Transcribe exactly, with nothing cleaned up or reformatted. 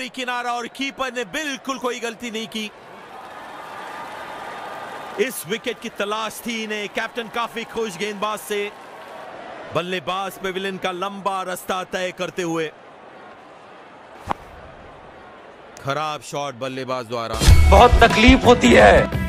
ऊपरी किनारा और कीपर ने बिल्कुल कोई गलती नहीं की। इस विकेट की तलाश थी इन्हें। कैप्टन काफी खुश गेंदबाज से। बल्लेबाज पेविलियन का लंबा रास्ता तय करते हुए। खराब शॉट बल्लेबाज द्वारा। बहुत तकलीफ होती है।